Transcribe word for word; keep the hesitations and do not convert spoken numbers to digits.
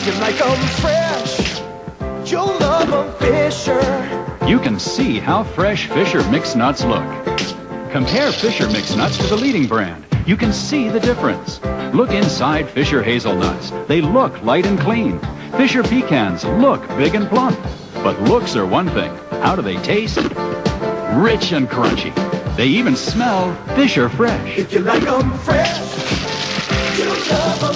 you like 'em fresh, you'll love 'em Fisher. You can see how fresh Fisher mixed nuts look. Compare Fisher mixed nuts to the leading brand. You can see the difference. Look inside Fisher hazelnuts. They look light and clean. Fisher pecans look big and plump. But looks are one thing. How do they taste? Rich and crunchy. They even smell Fisher fresh. If you like 'em fresh, you'll love 'em